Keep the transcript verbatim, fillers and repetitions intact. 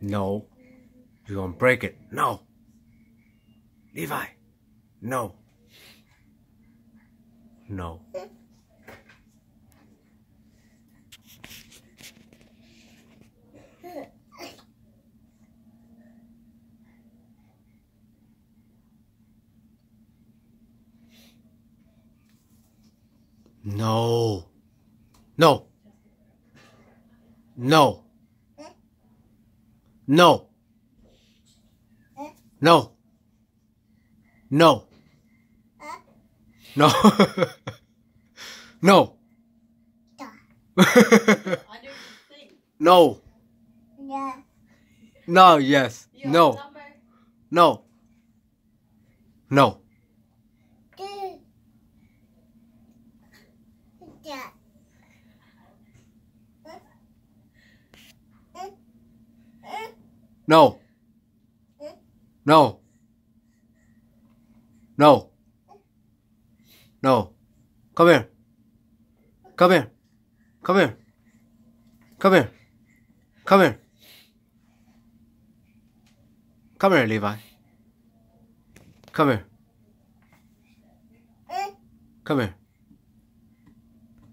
No. You're gonna break it. No. Levi. No. No. No. No. No. No. No. No. No. No. No. No, yes. No. No. No. No. No. No. No. Come here. Come here. Come here. Come here. Come here. Come here, Levi. Come here. Come here.